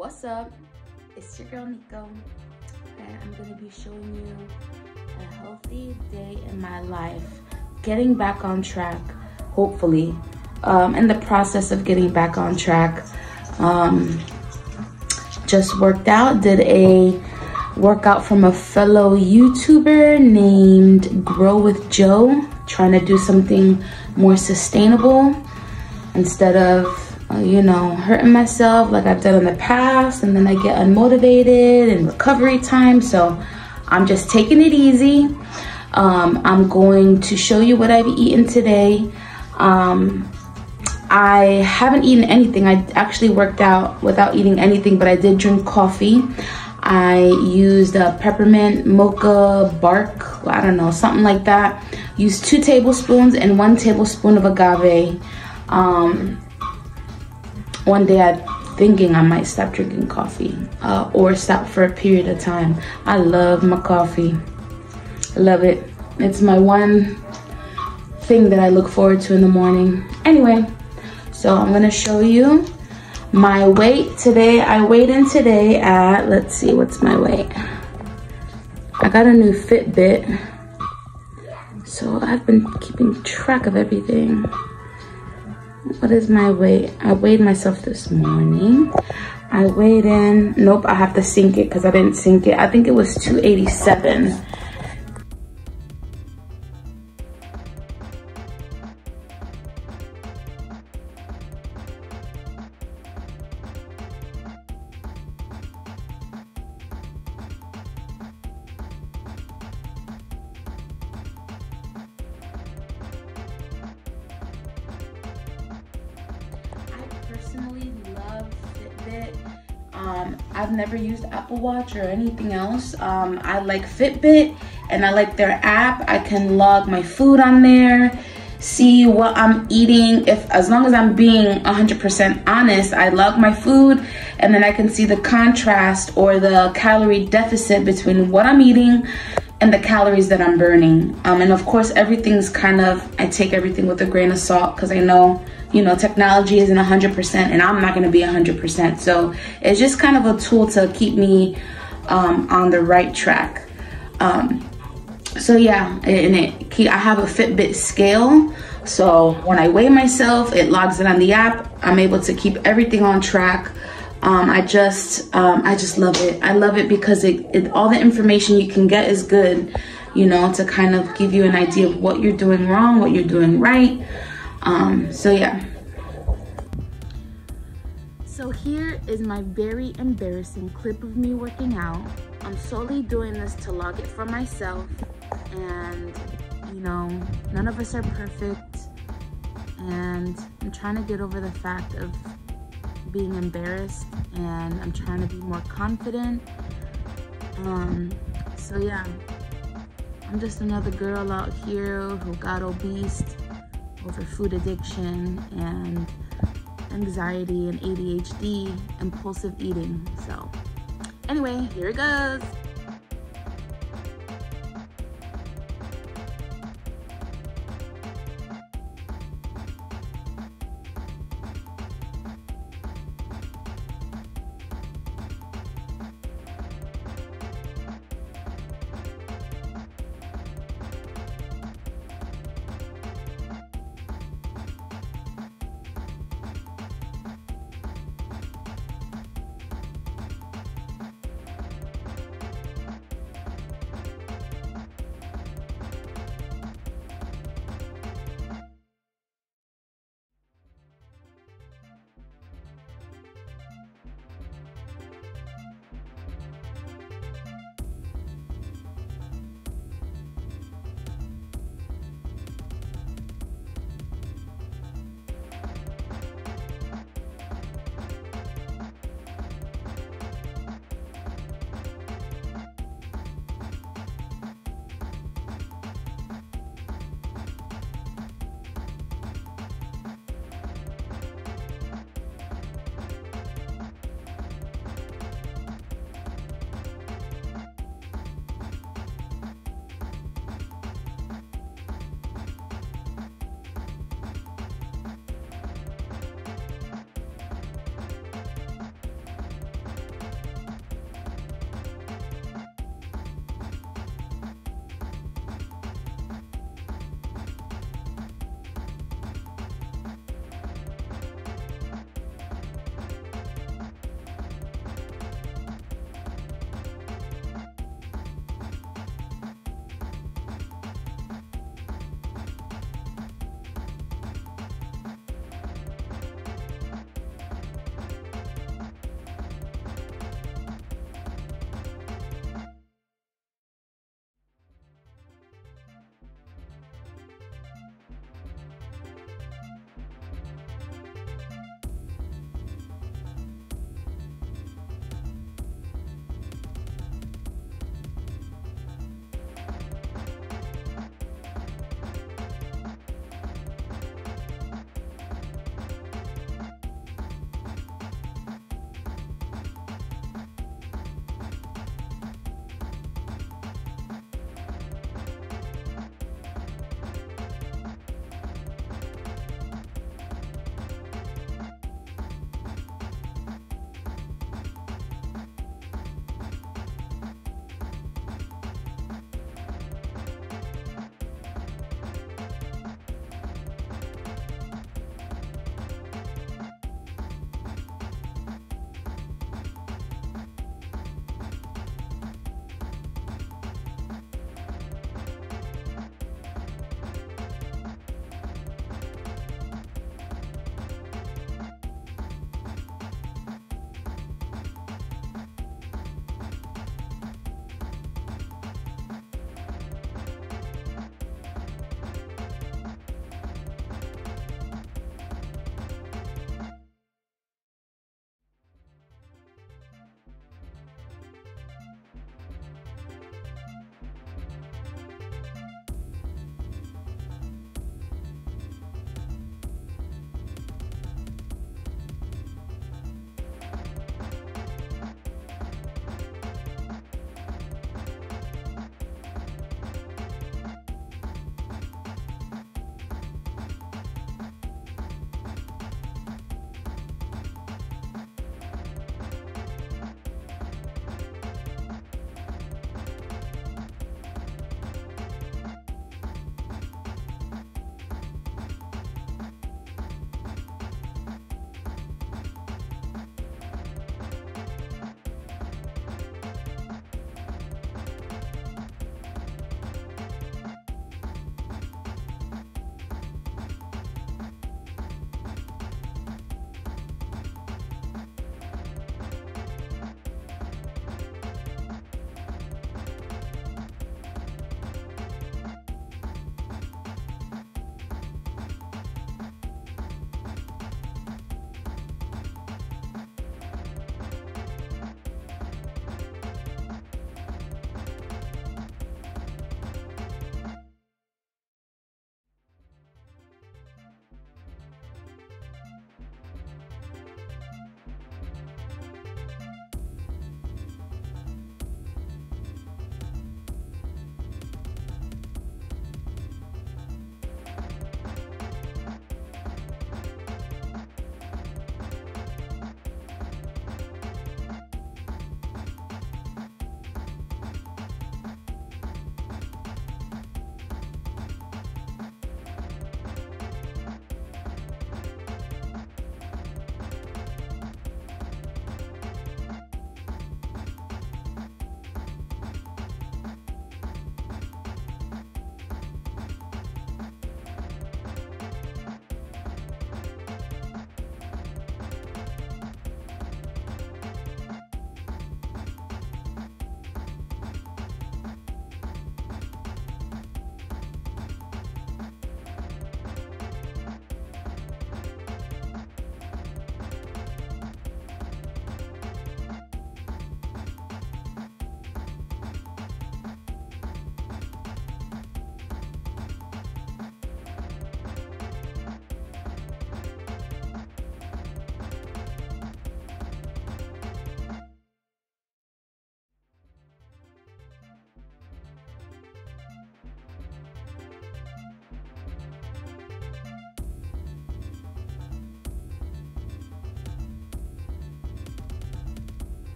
What's up? It's your girl Nico, and I'm gonna be showing you a healthy day in my life, getting back on track, hopefully. In the process of getting back on track, just worked out, did a workout from a fellow YouTuber named Grow with Joe, trying to do something more sustainable instead of hurting myself like I've done in the past, and then I get unmotivated in recovery time. So I'm just taking it easy. I'm going to show you what I've eaten today. I haven't eaten anything. I actually worked out without eating anything, but I did drink coffee. I used a peppermint mocha bark, I don't know, something like that. Used 2 tablespoons and 1 tablespoon of agave. One day I'm thinking I might stop drinking coffee or stop for a period of time. I love my coffee. I love it. It's my one thing that I look forward to in the morning. Anyway, so I'm gonna show you my weight today. I weighed in today at, let's see, what's my weight? I got a new Fitbit, so I've been keeping track of everything. What is my weight? I weighed myself this morning. I weighed in, nope, I have to sync it because I didn't sync it. I think it was 287. Personally love Fitbit. I've never used Apple Watch or anything else. I like Fitbit and I like their app. I can log my food on there, see what I'm eating. As long as I'm being 100% honest, I log my food and then I can see the contrast or the calorie deficit between what I'm eating and the calories that I'm burning. And of course, everything's I take everything with a grain of salt because I know, technology isn't 100% and I'm not gonna be 100%. So it's just kind of a tool to keep me on the right track. So yeah, I have a Fitbit scale. So when I weigh myself, it logs it on the app. I'm able to keep everything on track. I just love it. I love it because all the information you can get is good, to kind of give you an idea of what you're doing wrong, what you're doing right. So yeah. So here is my very embarrassing clip of me working out. I'm solely doing this to log it for myself, and none of us are perfect, and I'm trying to get over the fact of being embarrassed, and I'm trying to be more confident. So yeah, I'm just another girl out here who got obese over food addiction and anxiety and ADHD, impulsive eating. So anyway, here it goes.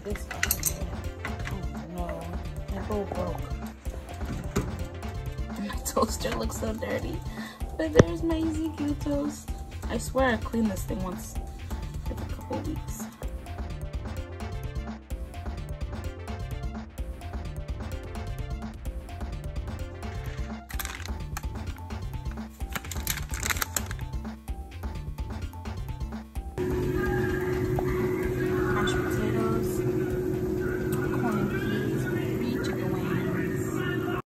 this fucking thing. Oh no, my bowl broke. My toaster looks so dirty. But there's my EZQ toast. I swear I cleaned this thing once every couple weeks. Mashed potatoes, corn and peas, 3 chicken wings.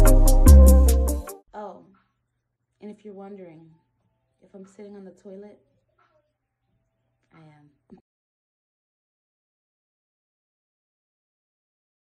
And if you're wondering if I'm sitting on the toilet,